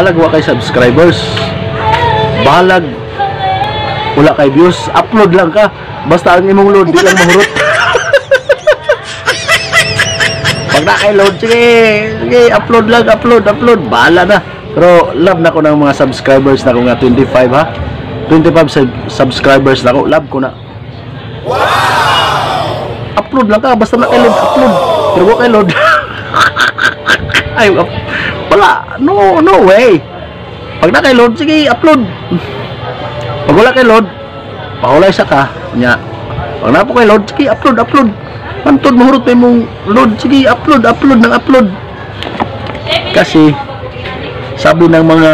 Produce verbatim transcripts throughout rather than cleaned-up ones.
balag wa kay subscribers, balag wala kay views, upload lang ka basta ang imong load di lang mahurot. Pag na kay load, sige sige upload lang, upload upload bahala na. Pero love na ko ng mga subscribers na ko nga twenty-five ha, twenty-five sub subscribers na ko, love ko na. Wow! Upload lang ka basta na kay load, upload pero wa kay load. Ay wala, no no way. Pag na kay load, sige upload. Pag wala kay load, pahulay sa ka nya. Pag na po kay load, sige upload upload. Pantod mahurot pa mong load, sige upload upload ng upload. Kasi sabi ng mga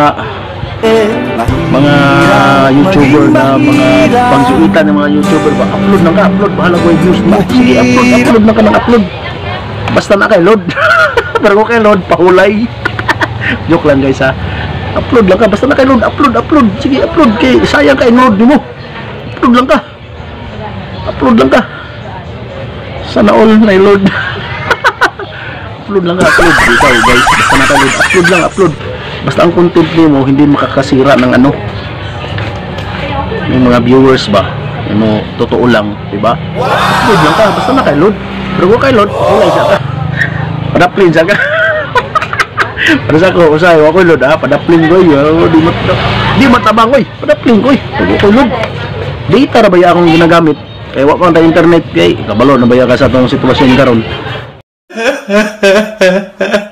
mga YouTuber na mga pangsuitan ng mga YouTuber ba, upload lang ka, upload bahala ko yung views mo. Sige upload upload lang ka ng upload basta na kay load. Pero kung kay load, pahulay. Joke lang guys ha. Upload lang ka basta na kay load, upload upload sige upload kay sayang kay load mo. Upload lang ka, upload lang ka, sana all na load. Upload lang ka, upload ikaw guys basta na kay load, upload lang upload basta ang content mo hindi makakasira ng ano yung mga viewers ba, ano totoo lang diba? Upload lang ka basta na kay load. Pero kung kay load, pahulay siya ka, padaplin siya ka. Para sa ko, usay, ako load ha, padaplin ko yun, di, mat di matabang ko eh, padaplin ko eh, ako load. Data na ba yung akong ginagamit? Kaya wak ko ang internet, kaya kabalo na ba yung ka sa itong sitwasyon karon.